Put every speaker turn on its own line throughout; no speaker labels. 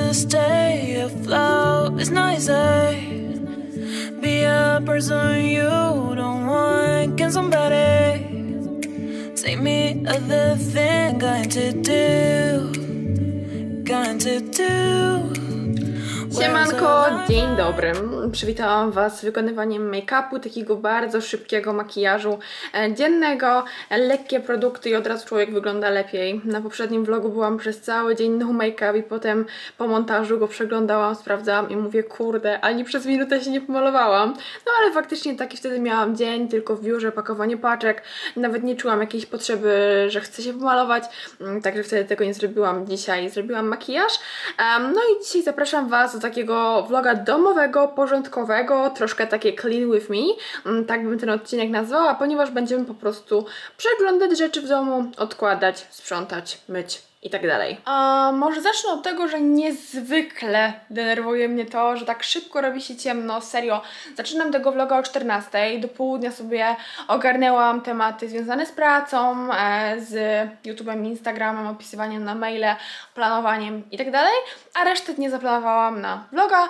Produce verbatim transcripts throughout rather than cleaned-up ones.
to stay afloat. It's not easy. Be a person you don't want. Can somebody take me other thing? Going to do, going to do.
Siemanko, dzień dobry. Przywitałam Was z wykonywaniem make-upu, takiego bardzo szybkiego makijażu dziennego, lekkie produkty i od razu człowiek wygląda lepiej. Na poprzednim vlogu byłam przez cały dzień no make-up i potem po montażu go przeglądałam, sprawdzałam i mówię, kurde, ani przez minutę się nie pomalowałam. No ale faktycznie taki wtedy miałam dzień, tylko w biurze, pakowanie paczek, nawet nie czułam jakiejś potrzeby, że chcę się pomalować, także wtedy tego nie zrobiłam. Dzisiaj zrobiłam makijaż. Um, no i dzisiaj zapraszam Was do takiego vloga domowego, porządkowego, troszkę takie clean with me, tak bym ten odcinek nazwała, ponieważ będziemy po prostu przeglądać rzeczy w domu, odkładać, sprzątać, myć i tak dalej. A może zacznę od tego, że niezwykle denerwuje mnie to, że tak szybko robi się ciemno, serio. Zaczynam tego vloga o czternastej, do południa sobie ogarnęłam tematy związane z pracą, z YouTube'em, Instagramem, opisywaniem na maile, planowaniem i tak dalej, a resztę nie zaplanowałam na vloga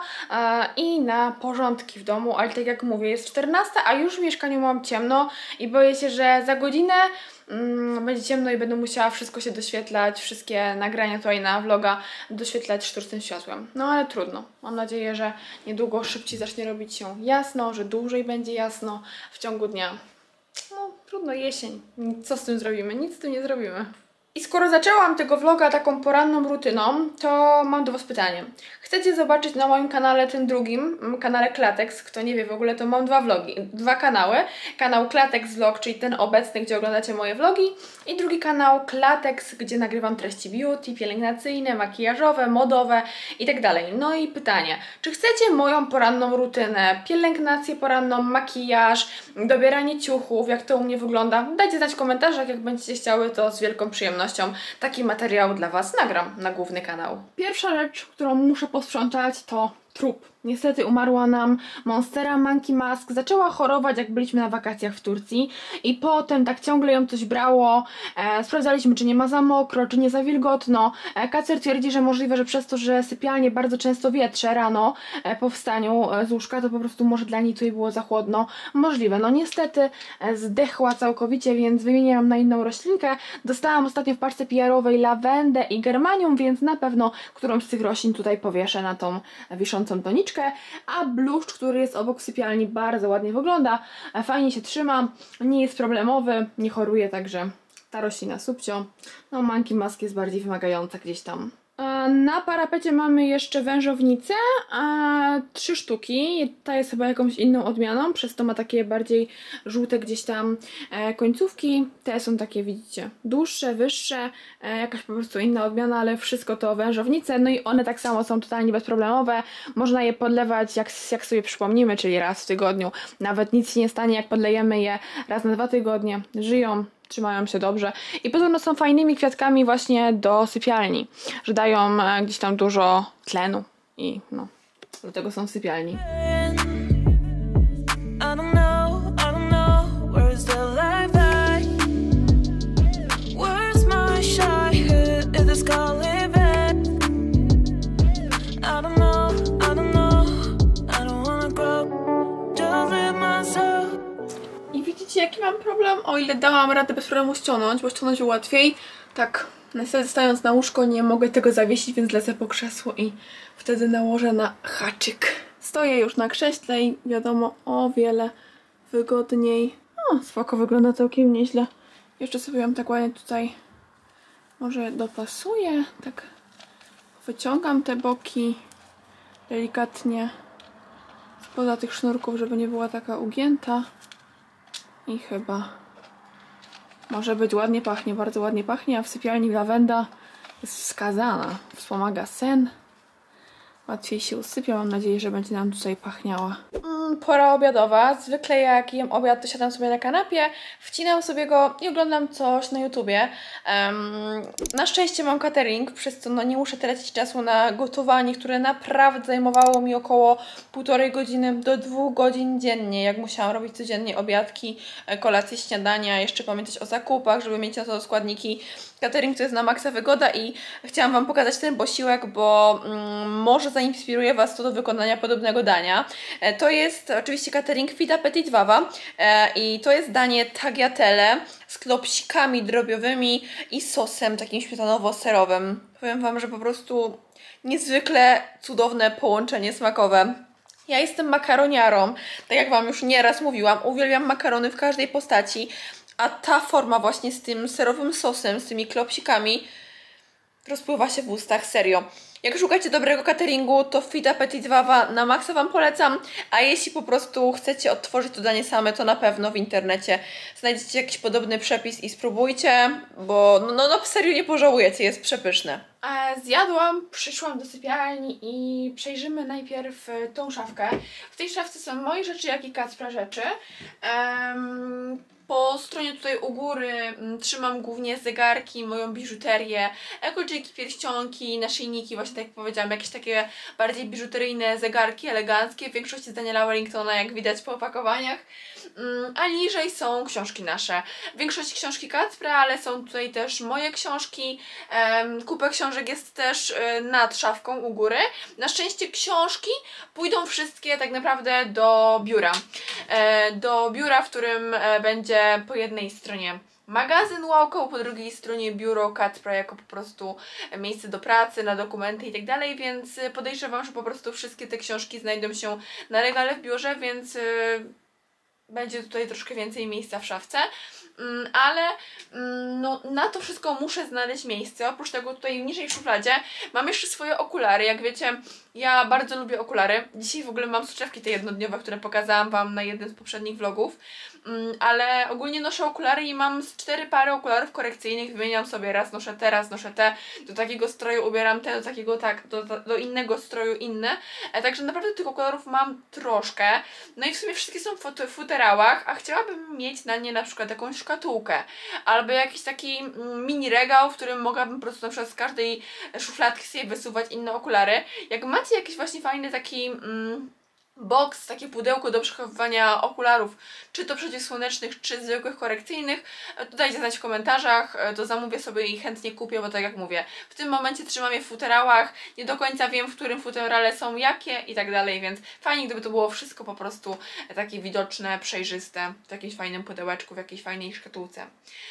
i na porządki w domu, ale tak jak mówię, jest czternasta, a już w mieszkaniu mam ciemno i boję się, że za godzinę Mm, będzie ciemno i będę musiała wszystko się doświetlać, wszystkie nagrania tutaj na vloga doświetlać sztucznym światłem. No ale trudno. Mam nadzieję, że niedługo szybciej zacznie robić się jasno, że dłużej będzie jasno w ciągu dnia. No trudno, jesień. Co z tym zrobimy? Nic z tym nie zrobimy. I skoro zaczęłam tego vloga taką poranną rutyną, to mam do Was pytanie. Chcecie zobaczyć na moim kanale, tym drugim, kanale Klatex, kto nie wie w ogóle, to mam dwa vlogi, dwa kanały. Kanał Klatex Vlog, czyli ten obecny, gdzie oglądacie moje vlogi, i drugi kanał Klatex, gdzie nagrywam treści beauty, pielęgnacyjne, makijażowe, modowe i tak dalej. No i pytanie, czy chcecie moją poranną rutynę, pielęgnację poranną, makijaż, dobieranie ciuchów, jak to u mnie wygląda? Dajcie znać w komentarzach, jak będziecie chciały, to z wielką przyjemnością taki materiał dla Was nagram na główny kanał. Pierwsza rzecz, którą muszę posprzątać, to trup. Niestety umarła nam Monstera Monkey Mask. Zaczęła chorować, jak byliśmy na wakacjach w Turcji i potem tak ciągle ją coś brało. E, sprawdzaliśmy, czy nie ma za mokro, czy nie za wilgotno. E, Kacer twierdzi, że możliwe, że przez to, że sypialnie bardzo często wietrze rano e, po wstaniu e, z łóżka, to po prostu może dla niej tutaj było za chłodno. Możliwe. No niestety e, zdechła całkowicie, więc wymieniłam na inną roślinkę. Dostałam ostatnio w paczce P R-owej lawendę i germanium, więc na pewno którąś z tych roślin tutaj powieszę na tą wiszącą doniczkę. A bluszcz, który jest obok sypialni, bardzo ładnie wygląda, fajnie się trzyma, nie jest problemowy, nie choruje, także ta roślina subcio. No Monkey Mask jest bardziej wymagająca gdzieś tam. Na parapecie mamy jeszcze wężownicę, a trzy sztuki. Ta jest chyba jakąś inną odmianą, przez to ma takie bardziej żółte gdzieś tam e, końcówki. Te są takie, widzicie, dłuższe, wyższe, e, jakaś po prostu inna odmiana, ale wszystko to wężownice. No i one tak samo są totalnie bezproblemowe. Można je podlewać jak, jak sobie przypomnimy, czyli raz w tygodniu. Nawet nic się nie stanie, jak podlejemy je raz na dwa tygodnie. Żyją, trzymają się dobrze i podobno są fajnymi kwiatkami właśnie do sypialni, że dają gdzieś tam dużo tlenu i no, dlatego są w sypialni. Jaki mam problem? O ile dałam radę bez problemu ściągnąć, bo ściągnąć łatwiej, tak niestety stając na łóżko nie mogę tego zawiesić, więc lecę po krzesło i wtedy nałożę na haczyk. Stoję już na krześle i wiadomo, o wiele wygodniej. O, spoko, wygląda całkiem nieźle. Jeszcze sobie ją tak ładnie tutaj może dopasuję, tak wyciągam te boki delikatnie spoza tych sznurków, żeby nie była taka ugięta. I chyba może być, ładnie pachnie, bardzo ładnie pachnie, a w sypialni lawenda jest wskazana. Wspomaga sen. łatwiej się usypia. Mam nadzieję, że będzie nam tutaj pachniała. Mm, pora obiadowa. Zwykle jak jem obiad, to siadam sobie na kanapie, wcinam sobie go i oglądam coś na YouTubie. Um, na szczęście mam catering, przez co no, nie muszę tracić czasu na gotowanie, które naprawdę zajmowało mi około półtorej godziny do dwóch godzin dziennie, jak musiałam robić codziennie obiadki, kolacje, śniadania, jeszcze pamiętać o zakupach, żeby mieć na to składniki. Catering to jest na maksa wygoda i chciałam Wam pokazać ten posiłek, bo mm, może zainspiruje Was to do wykonania podobnego dania. E, to jest oczywiście catering Fit Appetit Wawa e, i to jest danie tagliatelle z klopsikami drobiowymi i sosem takim śmietanowo-serowym. Powiem Wam, że po prostu niezwykle cudowne połączenie smakowe. Ja jestem makaroniarą, tak jak Wam już nieraz mówiłam, uwielbiam makarony w każdej postaci, a ta forma właśnie z tym serowym sosem, z tymi klopsikami rozpływa się w ustach, serio. Jak szukacie dobrego cateringu, to Fit Appetit Wawa na maksa Wam polecam, a jeśli po prostu chcecie odtworzyć to danie same, to na pewno w internecie znajdziecie jakiś podobny przepis i spróbujcie, bo no, no, no serio nie pożałujecie, jest przepyszne. E, zjadłam, przyszłam do sypialni i przejrzymy najpierw tą szafkę. W tej szafce są moje rzeczy, jak i Kacpra rzeczy. Um, Po stronie tutaj u góry m, trzymam głównie zegarki, moją biżuterię, kolczyki, pierścionki, naszyjniki, właśnie tak jak powiedziałam, jakieś takie bardziej biżuteryjne zegarki eleganckie, w większości z Daniela Wellingtona, jak widać po opakowaniach. Um, a niżej są książki nasze. W większości książki Kacpra, ale są tutaj też moje książki. Um, kupę książek jest też y, nad szafką u góry. Na szczęście książki pójdą wszystkie tak naprawdę do biura. E, do biura, w którym e, będzie po jednej stronie magazyn Łałkoł, po drugiej stronie biuro Kacpra jako po prostu miejsce do pracy, na dokumenty i tak dalej, więc podejrzewam, że po prostu wszystkie te książki znajdą się na regale w biurze, więc y, będzie tutaj troszkę więcej miejsca w szafce. Ale no, na to wszystko muszę znaleźć miejsce. Oprócz tego tutaj niżej w szufladzie mam jeszcze swoje okulary. Jak wiecie, ja bardzo lubię okulary. Dzisiaj w ogóle mam soczewki te jednodniowe, które pokazałam Wam na jednym z poprzednich vlogów. Ale ogólnie noszę okulary i mam z cztery pary okularów korekcyjnych. Wymieniam sobie, raz noszę te, raz noszę te. Do takiego stroju ubieram te, do takiego tak, do, do innego stroju inne. Także naprawdę tych okularów mam troszkę. No i w sumie wszystkie są w futerałach, a chciałabym mieć na nie na przykład jakąś szkatułkę, albo jakiś taki mini regał, w którym mogłabym po prostu na przykład z każdej szufladki sobie wysuwać inne okulary. Jak macie jakiś właśnie fajny taki mm, box, takie pudełko do przechowywania okularów, czy to przeciwsłonecznych, czy zwykłych korekcyjnych, to dajcie znać w komentarzach, to zamówię sobie i chętnie kupię, bo tak jak mówię, w tym momencie trzymam je w futerałach, nie do końca wiem, w którym futerale są jakie i tak dalej, więc fajnie, gdyby to było wszystko po prostu takie widoczne, przejrzyste, w jakimś fajnym pudełeczku, w jakiejś fajnej szkatułce.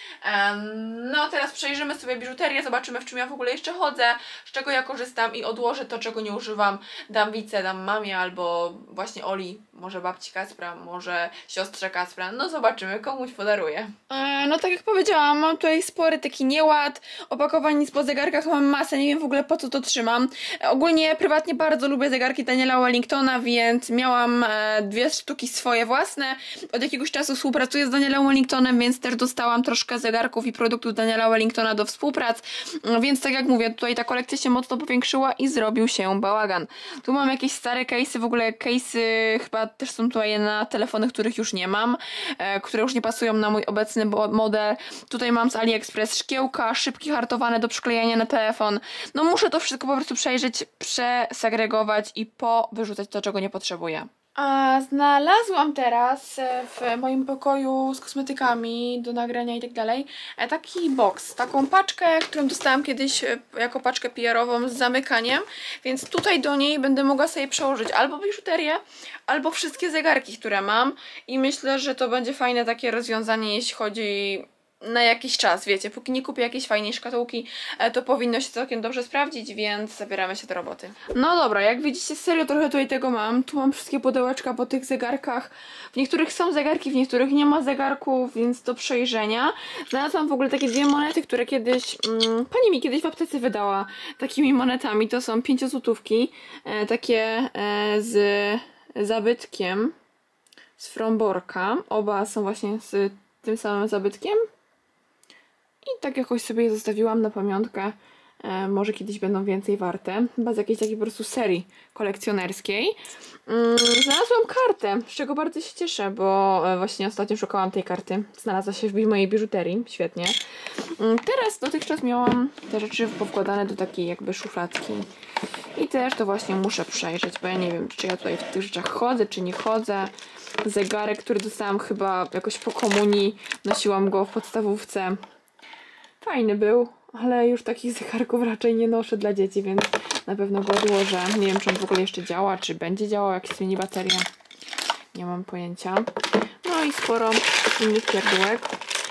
Um, no teraz przejrzymy sobie biżuterię, zobaczymy, w czym ja w ogóle jeszcze chodzę, z czego ja korzystam i odłożę to, czego nie używam, dam Wice, dam mamie albo właśnie Oli, może babci Kacpra, może siostrze Kacpra, no zobaczymy, komuś podaruję. E, no tak jak powiedziałam, mam tutaj spory taki nieład, opakowań nic po zegarkach mam masę, nie wiem w ogóle po co to trzymam. E, ogólnie prywatnie bardzo lubię zegarki Daniela Wellingtona, więc miałam e, dwie sztuki swoje własne. Od jakiegoś czasu współpracuję z Danielem Wellingtonem, więc też dostałam troszkę zegarków i produktów Daniela Wellingtona do współprac, e, więc tak jak mówię, tutaj ta kolekcja się mocno powiększyła i zrobił się bałagan. Tu mam jakieś stare case'y, w ogóle case'y chyba też są tutaj na telefony, których już nie mam, e, które już nie pasują na mój obecny model. Tutaj mam z AliExpress szkiełka, szybki hartowane do przyklejania na telefon. No muszę to wszystko po prostu przejrzeć, przesegregować i powyrzucać to, czego nie potrzebuję. A znalazłam teraz w moim pokoju z kosmetykami do nagrania i tak dalej taki box, taką paczkę, którą dostałam kiedyś jako paczkę P R-ową z zamykaniem, więc tutaj do niej będę mogła sobie przełożyć albo biżuterię, albo wszystkie zegarki, które mam i myślę, że to będzie fajne takie rozwiązanie, jeśli chodzi na jakiś czas, wiecie, póki nie kupię jakiejś fajnej szkatułki, to powinno się całkiem dobrze sprawdzić, więc zabieramy się do roboty. No dobra, jak widzicie, serio trochę tutaj tego mam. Tu mam wszystkie pudełeczka po tych zegarkach. W niektórych są zegarki, w niektórych nie ma zegarków, więc do przejrzenia. Znalazłam w ogóle takie dwie monety, które kiedyś, mm, pani mi kiedyś w aptece wydała takimi monetami. To są pięciozłotówki, e, takie e, z zabytkiem z Fromborka. Oba są właśnie z tym samym zabytkiem. I tak jakoś sobie je zostawiłam na pamiątkę. E, może kiedyś będą więcej warte. Chyba z jakiejś takiej po prostu serii kolekcjonerskiej. Mm, znalazłam kartę, z czego bardzo się cieszę, bo właśnie ostatnio szukałam tej karty. Znalazła się w mojej biżuterii, świetnie. Mm, teraz dotychczas miałam te rzeczy powkładane do takiej jakby szufladki. I też to właśnie muszę przejrzeć, bo ja nie wiem, czy ja tutaj w tych rzeczach chodzę, czy nie chodzę. Zegarek, który dostałam chyba jakoś po komunii, nosiłam go w podstawówce. Fajny był, ale już takich zegarków raczej nie noszę dla dzieci, więc na pewno go odłożę. Nie wiem, czy on w ogóle jeszcze działa, czy będzie działał, jak zmieni baterię. Nie mam pojęcia. No i sporo innych pierdółek.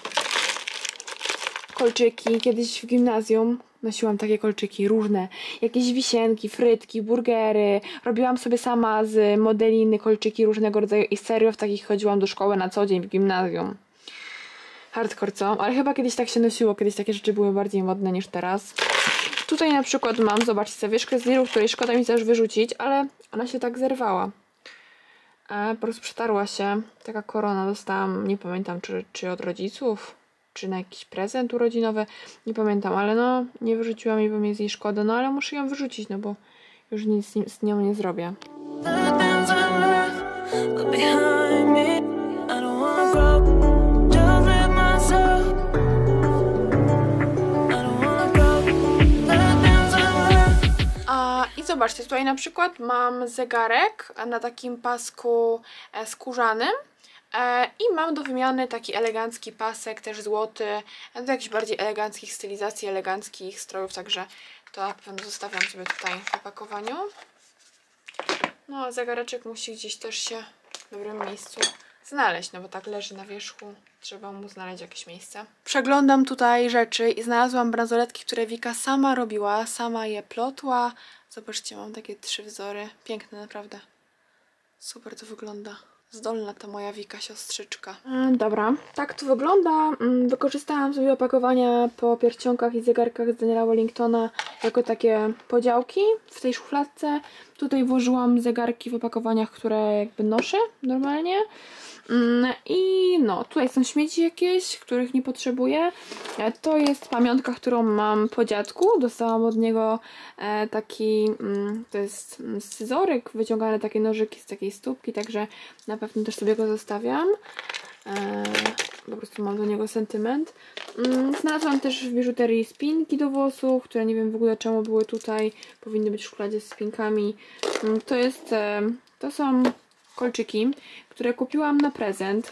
Kolczyki. Kiedyś w gimnazjum nosiłam takie kolczyki różne. Jakieś wisienki, frytki, burgery. Robiłam sobie sama z modeliny kolczyki różnego rodzaju i serio w takich chodziłam do szkoły na co dzień w gimnazjum. Hardcore, co? Ale chyba kiedyś tak się nosiło. Kiedyś takie rzeczy były bardziej modne niż teraz. Tutaj na przykład mam, zobaczcie, zawieszkę z liru, której szkoda mi też wyrzucić, ale ona się tak zerwała. E, po prostu przetarła się. Taka korona dostałam, nie pamiętam czy, czy od rodziców, czy na jakiś prezent urodzinowy, nie pamiętam, ale no nie wyrzuciłam jej, bo mi jest jej szkoda, no ale muszę ją wyrzucić, no bo już nic z nią nie zrobię. I zobaczcie, tutaj na przykład mam zegarek na takim pasku skórzanym i mam do wymiany taki elegancki pasek, też złoty, do jakichś bardziej eleganckich stylizacji, eleganckich strojów, także to na pewno zostawiam sobie tutaj w opakowaniu. No a zegareczek musi gdzieś też się w dobrym miejscu znaleźć, no bo tak leży na wierzchu, trzeba mu znaleźć jakieś miejsce. Przeglądam tutaj rzeczy i znalazłam bransoletki, które Wika sama robiła, sama je plotła. Zobaczcie, mam takie trzy wzory, piękne naprawdę. Super to wygląda. Zdolna ta moja Wika, siostrzyczka. Dobra, tak to wygląda. Wykorzystałam sobie opakowania po pierścionkach i zegarkach z Daniela Wellingtona jako takie podziałki w tej szufladce. Tutaj włożyłam zegarki w opakowaniach, które jakby noszę normalnie. I no, tutaj są śmieci jakieś, których nie potrzebuję. To jest pamiątka, którą mam po dziadku. Dostałam od niego taki, to jest scyzoryk, wyciągane takie nożyki z takiej stópki, także na pewno też sobie go zostawiam. Po prostu mam do niego sentyment. Znalazłam też w biżuterii spinki do włosów, które nie wiem w ogóle czemu były tutaj. Powinny być w szufladzie z spinkami. To jest, to są kolczyki, które kupiłam na prezent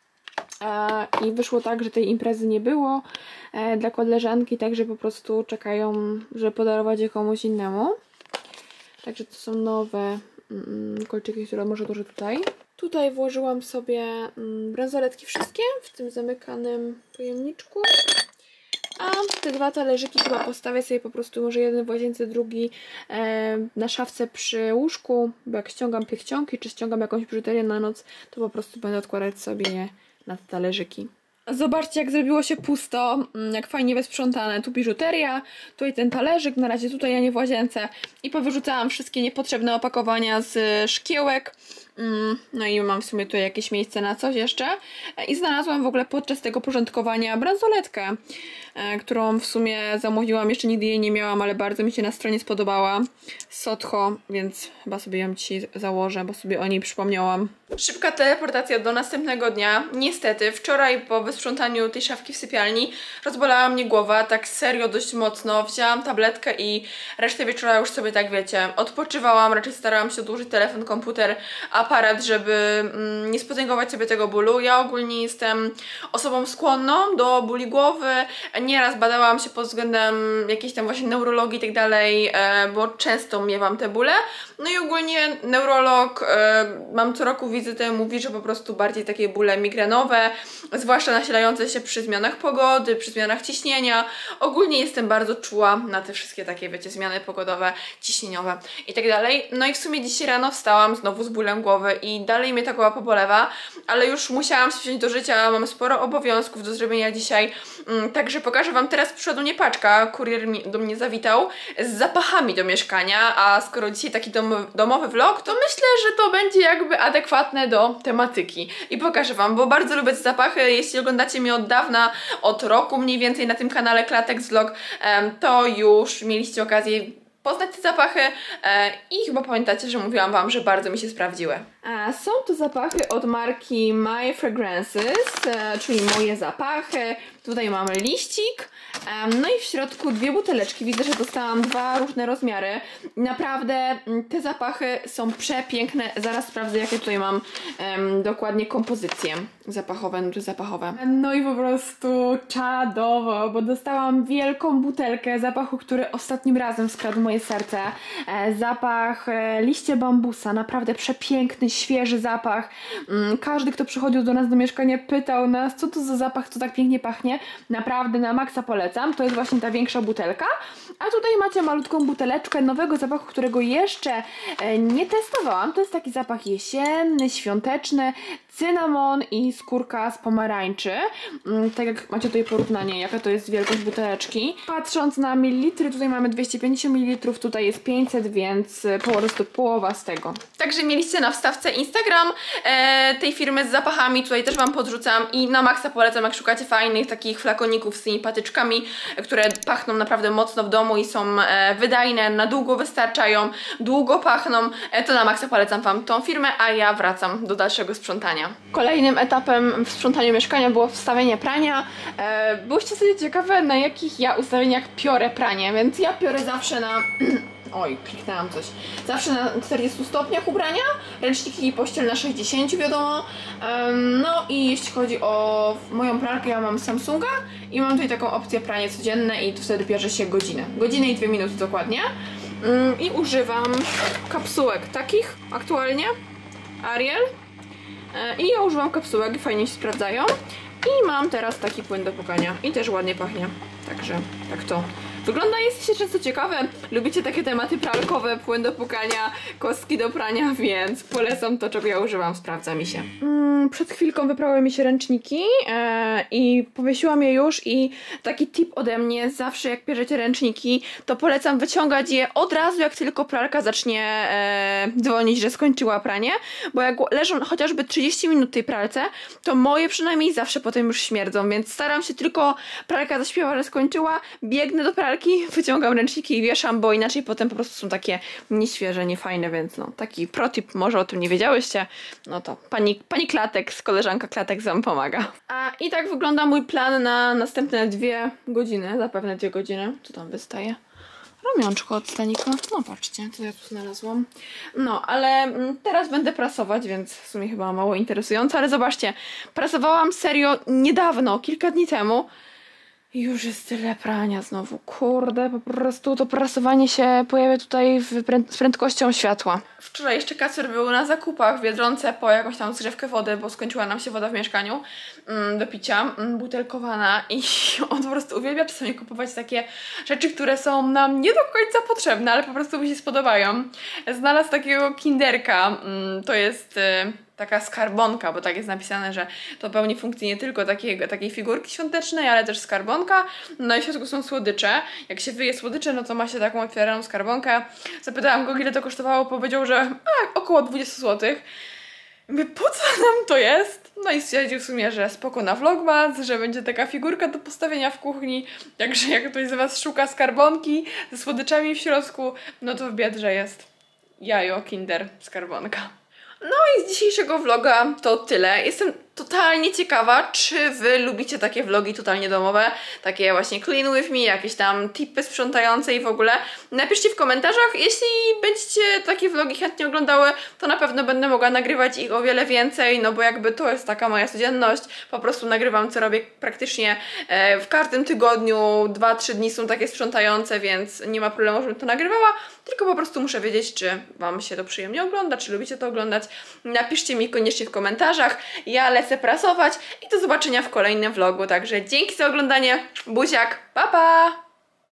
e, i wyszło tak, że tej imprezy nie było e, dla koleżanki, także po prostu czekają, żeby podarować je komuś innemu. Także to są nowe mm, kolczyki, które może odłożę tutaj. Tutaj włożyłam sobie mm, bransoletki wszystkie w tym zamykanym pojemniczku. A te dwa talerzyki chyba postawię sobie po prostu, może jeden w łazience, drugi e, na szafce przy łóżku, bo jak ściągam pierścionki, czy ściągam jakąś biżuterię na noc, to po prostu będę odkładać sobie je na te talerzyki. Zobaczcie, jak zrobiło się pusto, jak fajnie wysprzątane. Tu biżuteria, tutaj ten talerzyk, na razie tutaj ja nie w łazience. I powyrzucałam wszystkie niepotrzebne opakowania z szkiełek. No i mam w sumie tutaj jakieś miejsce na coś jeszcze. I znalazłam w ogóle podczas tego porządkowania bransoletkę, którą w sumie zamówiłam. Jeszcze nigdy jej nie miałam, ale bardzo mi się na stronie spodobała. Sotho, więc chyba sobie ją dzisiaj założę, bo sobie o niej przypomniałam. Szybka teleportacja do następnego dnia. Niestety, wczoraj po wysprzątaniu tej szafki w sypialni rozbolała mnie głowa, tak serio dość mocno. Wzięłam tabletkę i resztę wieczora już sobie, tak wiecie, odpoczywałam. Raczej starałam się odłożyć telefon, komputer, aparat, żeby mm, nie spotęgować sobie tego bólu. Ja ogólnie jestem osobą skłonną do bóli głowy. Nieraz badałam się pod względem jakiejś tam właśnie neurologii i tak dalej, e, bo często miewam te bóle. No i ogólnie neurolog, e, mam co roku wizytę, mówi, że po prostu bardziej takie bóle migrenowe, zwłaszcza nasilające się przy zmianach pogody, przy zmianach ciśnienia. Ogólnie jestem bardzo czuła na te wszystkie takie, wiecie, zmiany pogodowe, ciśnieniowe i tak dalej. No i w sumie dzisiaj rano wstałam znowu z bólem głowy. głowy i dalej mnie ta głowa pobolewa, ale już musiałam się wziąć do życia, mam sporo obowiązków do zrobienia dzisiaj, mm, także pokażę wam teraz, przyszła do mnie paczka, kurier mi, do mnie zawitał z zapachami do mieszkania, a skoro dzisiaj taki dom, domowy vlog, to myślę, że to będzie jakby adekwatne do tematyki i pokażę wam, bo bardzo lubię te zapachy. Jeśli oglądacie mnie od dawna, od roku mniej więcej na tym kanale Klatex Vlog, to już mieliście okazję poznać te zapachy e, i chyba pamiętacie, że mówiłam wam, że bardzo mi się sprawdziły. A są to zapachy od marki My Fragrances, e, czyli moje zapachy. Tutaj mamy liścik, e, no i w środku dwie buteleczki. Widzę, że dostałam dwa różne rozmiary. Naprawdę te zapachy są przepiękne. Zaraz sprawdzę, jakie tutaj mam e, dokładnie kompozycje zapachowe, nuty zapachowe. No i po prostu czadowo, bo dostałam wielką butelkę zapachu, który ostatnim razem skradł moje serce. E, zapach e, liście bambusa, naprawdę przepiękny, świeży zapach. Mm, każdy, kto przychodził do nas do mieszkania, pytał nas, co to za zapach, co tak pięknie pachnie. Naprawdę na maksa polecam. To jest właśnie ta większa butelka. A tutaj macie malutką buteleczkę nowego zapachu, którego jeszcze e, nie testowałam. To jest taki zapach jesienny, świąteczny, cynamon i skórka z pomarańczy. Mm, tak jak macie tutaj porównanie, jaka to jest wielkość buteleczki. Patrząc na mililitry, tutaj mamy dwieście pięćdziesiąt mililitrów, tutaj jest pięćset, więc po prostu połowa z tego. Także mieliście na wstawce Instagram e, tej firmy z zapachami, tutaj też wam podrzucam i na maksa polecam, jak szukacie fajnych takich flakoników z tymi patyczkami, które pachną naprawdę mocno w domu i są e, wydajne, na długo wystarczają, długo pachną, e, to na maksa polecam wam tą firmę, a ja wracam do dalszego sprzątania. Kolejnym etapem w sprzątaniu mieszkania było wstawienie prania. E, byłyście sobie ciekawe, na jakich ja ustawieniach piorę pranie, więc ja piorę zawsze na... Oj, kliknęłam coś. Zawsze na czterdziestu stopniach ubrania, ręczniki i pościel na sześćdziesięciu, wiadomo. Um, no i jeśli chodzi o moją pralkę, ja mam Samsunga i mam tutaj taką opcję pranie codzienne i wtedy bierze się godzinę. Godzinę i dwie minuty dokładnie. Um, I używam kapsułek takich aktualnie. Ariel. I ja używam kapsułek i fajnie się sprawdzają. I mam teraz taki płyn do płukania i też ładnie pachnie. Także tak to wygląda. Jesteście często ciekawe, lubicie takie tematy pralkowe, płyn do płukania, kostki do prania, więc polecam to, czego ja używam, sprawdza mi się. Mm, przed chwilką wyprały mi się ręczniki e, i powiesiłam je już i taki tip ode mnie, zawsze jak bierzecie ręczniki, to polecam wyciągać je od razu, jak tylko pralka zacznie e, dzwonić, że skończyła pranie, bo jak leżą chociażby trzydzieści minut w tej pralce, to moje przynajmniej zawsze potem już śmierdzą, więc staram się tylko, pralka zaśpiewa, że skończyła, biegnę do pralki, wyciągam ręczniki i wieszam, bo inaczej potem po prostu są takie nieświeże, niefajne, więc no, taki protip, może o tym nie wiedziałyście, no to pani, pani Klatex, koleżanka Klatex wam pomaga. A i tak wygląda mój plan na następne dwie godziny, zapewne dwie godziny, co tam wystaje? Ramionczko od stanika, no patrzcie, co ja tu znalazłam. No, ale teraz będę prasować, więc w sumie chyba mało interesujące, ale zobaczcie, prasowałam serio niedawno, kilka dni temu. I już jest tyle prania znowu, kurde, po prostu to prasowanie się pojawia tutaj w prę- z prędkością światła. Wczoraj jeszcze Kacper był na zakupach w Biedronce po jakąś tam zgrzewkę wody, bo skończyła nam się woda w mieszkaniu mm, do picia, mm, butelkowana i on po prostu uwielbia czasami kupować takie rzeczy, które są nam nie do końca potrzebne, ale po prostu mi się spodobają. Znalazł takiego kinderka, mm, to jest... Y taka skarbonka, bo tak jest napisane, że to pełni funkcję nie tylko takiej, takiej figurki świątecznej, ale też skarbonka. No i w środku są słodycze. Jak się wyje słodycze, no to ma się taką otwieraną skarbonkę. Zapytałam go, ile to kosztowało, powiedział, że a, około dwadzieścia złotych. Mówię, po co nam to jest? No i stwierdził w sumie, że spoko na vlogmas, że będzie taka figurka do postawienia w kuchni. Także jak ktoś z was szuka skarbonki ze słodyczami w środku, no to w Biedrze jest jajo, kinder, skarbonka. No i z dzisiejszego vloga to tyle. Jestem totalnie ciekawa, czy wy lubicie takie vlogi totalnie domowe, takie właśnie clean with me, jakieś tam tipy sprzątające i w ogóle. Napiszcie w komentarzach, jeśli będziecie takie vlogi chętnie oglądały, to na pewno będę mogła nagrywać ich o wiele więcej, no bo jakby to jest taka moja codzienność, po prostu nagrywam, co robię praktycznie e, w każdym tygodniu, dwa trzy dni są takie sprzątające, więc nie ma problemu, żebym to nagrywała, tylko po prostu muszę wiedzieć, czy wam się to przyjemnie ogląda, czy lubicie to oglądać. Napiszcie mi koniecznie w komentarzach, ja lecę prasować i do zobaczenia w kolejnym vlogu, także dzięki za oglądanie, buziak, pa pa!